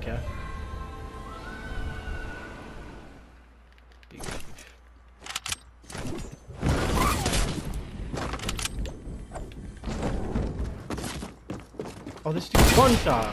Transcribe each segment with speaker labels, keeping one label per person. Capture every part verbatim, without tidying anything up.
Speaker 1: yeah. Oh, this dude's one shot.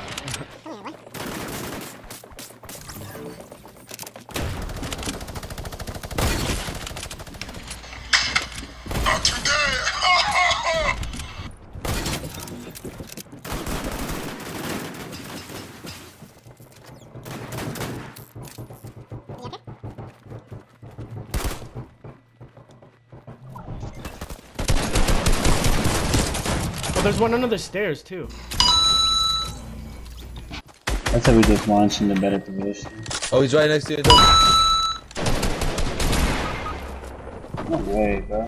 Speaker 1: Oh, there's one under the stairs too.
Speaker 2: That's how we just launched in the better position.
Speaker 3: Oh, he's right next to you.
Speaker 2: No way, bro.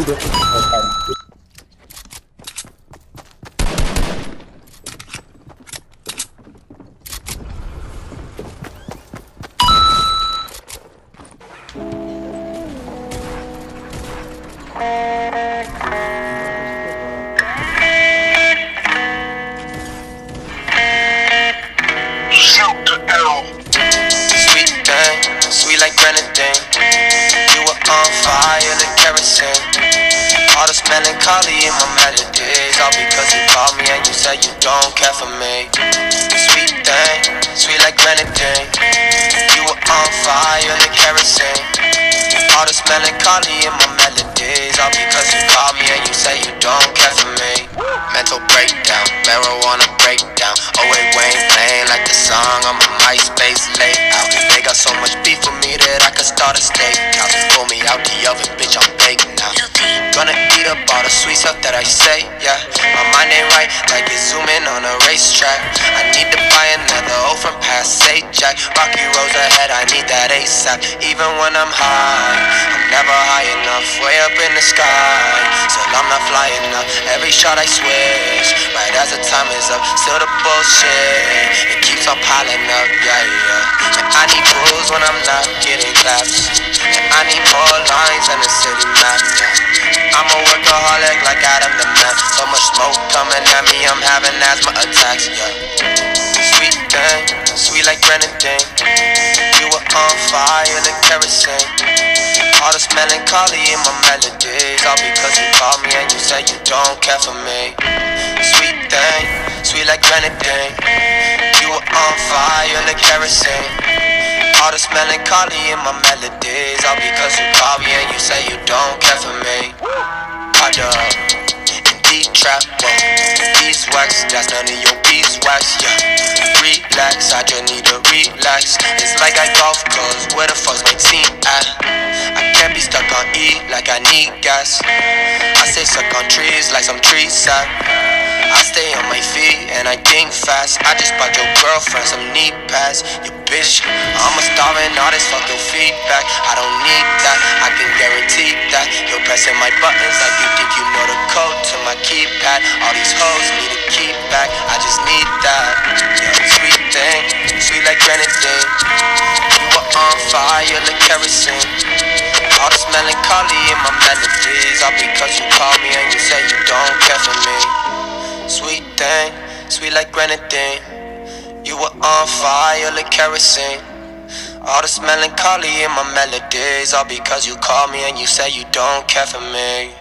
Speaker 4: Sweet thing, sweet like grenadine. You were on fire like kerosene. All this melancholy in my melodies, all because you called me and you said you don't care for me. Sweet thing, sweet like grenadine. You were on fire like kerosene. All this melancholy in my melodies, all because you called me and you said you don't care for me. Mental breakdown, marijuana breakdown. Oh wait, Wayne playing like the song on my MySpace layout. They got so much beef with me that I could start a steakhouse. Pull me out the oven, bitch, I'm baked now. Gonna eat up all the sweet stuff that I say, yeah. My mind ain't right, like it's zooming on a racetrack. I need to buy another O from Passage Jack. Rocky roads ahead, I need that ASAP. Even when I'm high, I'm never high enough. Way up in the sky, still I'm not flying up. Every shot I switch, right as the time is up. Still the bullshit, it keeps on piling up, yeah, yeah. And I need booze when I'm not getting claps. And I need more lines than the city map, yeah. I'm a workaholic like Adam the Man. So much smoke coming at me, I'm having asthma attacks, yeah. Sweet thing, sweet like grenadine. You were on fire like kerosene. All this melancholy in my melodies, all because you called me and you said you don't care for me. Sweet thing, sweet like grenadine. You were on fire like kerosene. All this melancholy in my melodies, all because you called me and you say you don't care for me. Caught up in deep trap, whoa. Beeswax, that's none of your beeswax, yeah. Relax, I just need to relax. It's like I golf, cause where the fuck's my team at? I can't be stuck on E like I need gas. I stay stuck on trees like some tree sap. I stay on my feet and I think fast. I just bought your girlfriend some knee pads. You bitch, I'm a starving artist, fuck your feedback. I don't need that, I can guarantee that. You're pressing my buttons like you think you know the code to my keypad. All these hoes need a key back, I just need that. Yeah, sweet thing, sweet like grenadine. You were on fire like kerosene. All this melancholy in my melodies, all because you called me and you say you don't care for me. Sweet thing, sweet like grenadine. You were on fire like kerosene. All this melancholy in my melodies, all because you called me and you said you don't care for me.